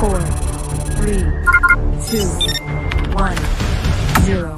4, 3, 2, 1, 0.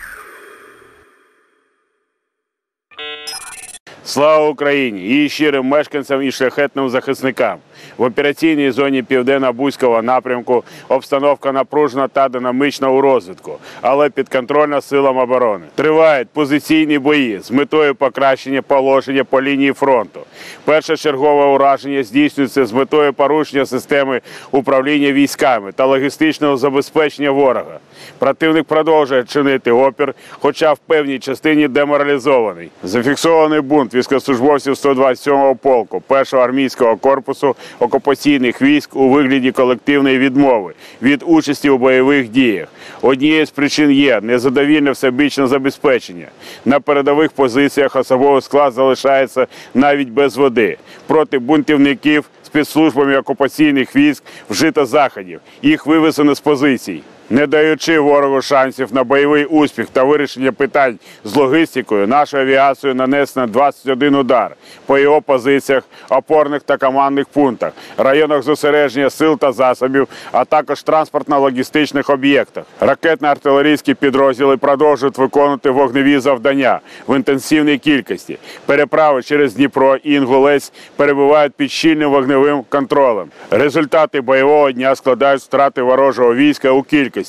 Слава Україні! Її щирим мешканцям і шляхетним захисникам! В операційній зоні Південно-Бузького напрямку обстановка напружена та динамічна у розвитку, але підконтрольна силам оборони. Тривають позиційні бої з метою покращення положення по лінії фронту. Першочергове ураження здійснюється з метою порушення системи управління військами та логістичного забезпечення ворога. Противник продовжує чинити опір, хоча в певній частині деморалізований. Зафіксований бунт військовослужбовців 127-го полку 1-го армійського корпусу окупаційних військ у вигляді колективної відмови від участі у бойових діях. Однією з причин є незадовільне всебічне забезпечення. На передових позиціях особовий склад залишається навіть без води. Проти бунтівників спецслужбами окупаційних військ вжито заходів. Їх вивезено з позицій. Не даючи ворогу шансів на бойовий успіх та вирішення питань з логістикою, нашою авіацією нанесено 21 удар по його позиціях, опорних та командних пунктах, районах зосередження сил та засобів, а також транспортно-логістичних об'єктах. Ракетно-артилерійські підрозділи продовжують виконувати вогневі завдання в інтенсивній кількості. Переправи через Дніпро і Інгулець перебувають під щільним вогневим контролем. Результати бойового дня складають втрати ворожого війська у кількості.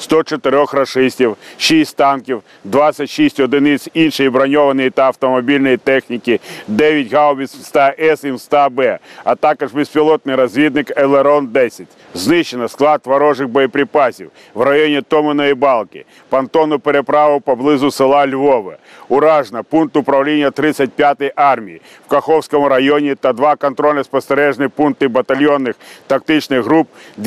104 рашистів, 6 танків, 26 одиниць іншої броньованої та автомобільної техніки, 9 гаубиць МСТА-С і МСТА-Б, а також безпілотний розвідник Елерон-10. Знищено склад ворожих боєприпасів в районі Томиної Балки, понтонну переправу поблизу села Львове, уражено пункт управління 35-ї армії в Каховському районі та 2 контрольно-спостережні пункти батальйонних тактичних груп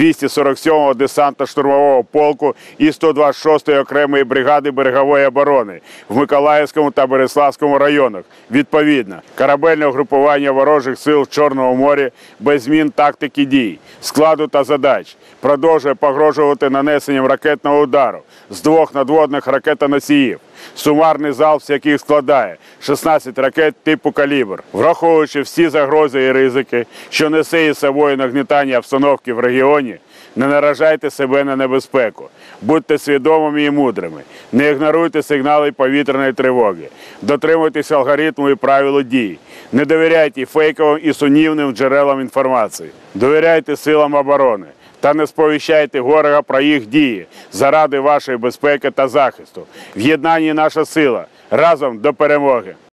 247-го десантно-штурмового полку і 126-ї окремої бригади берегової оборони в Миколаївському та Береславському районах. Відповідно, корабельне угрупування ворожих сил в Чорному морі без змін тактики дій, складу та задач продовжує погрожувати нанесенням ракетного удару з 2 надводних ракетоносіїв, сумарний залп з яких складає 16 ракет типу «Калібр». Враховуючи всі загрози і ризики, що несе із собою нагнітання обстановки в регіоні, не наражайте себе на небезпеку. Будьте свідомими і мудрими. Не ігноруйте сигнали повітряної тривоги. Дотримуйтесь алгоритму і правил дій. Не довіряйте фейковим і сумнівним джерелам інформації. Довіряйте силам оборони та не сповіщайте ворога про їх дії заради вашої безпеки та захисту. В єднанні наша сила. Разом до перемоги!